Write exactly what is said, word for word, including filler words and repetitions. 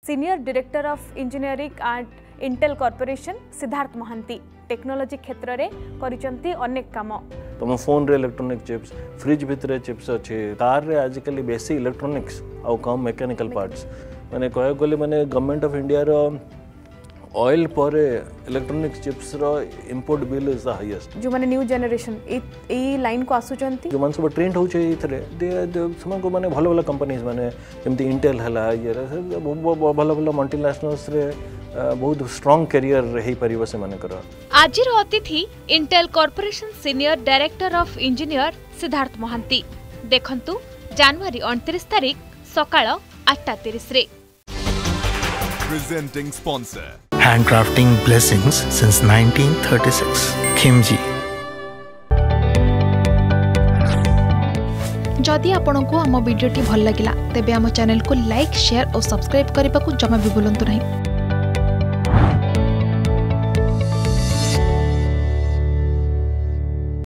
Senior director of engineering at Intel corporation Siddharth Mohanty technology क्षेत्र रे करिसंती अनेक काम। तुम फोन रे इलेक्ट्रॉनिक चिप्स फ्रिज भितर चिप्स अच्छे कार रे आजिकल बेसी इलेक्ट्रॉनिक्स आउ कम मैकेनिकल पार्ट्स माने कह गले माने गवर्नमेंट ऑफ इंडिया रो ऑयल पर इलेक्ट्रॉनिक्स चिप्स रो import bill is the highest. जो माने न्यू जनरेशन ए लाइन को आसुचंती जो मन सब ट्रेंड होचे इथरे दे समान को माने भलो भलो कंपनीज माने जेमती इंटेल हला ये भलो भलो मल्टीनेशनल्स रे बहुत स्ट्रांग करियर रही परिव से माने कर। आज रो अतिथि Intel corporation senior director of engineer Siddharth Mohanty. देखंतु जनवरी उनतीस तारिख सकाळ आठ तीस रे। Presenting sponsor. Handcrafting blessings since nineteen thirty-six. Khimji. जदि आपंक आम भिडी भल लगा तेब आम चैनल को लाइक शेयर और सब्सक्राइब करने को जमा भी भूलु नहीं।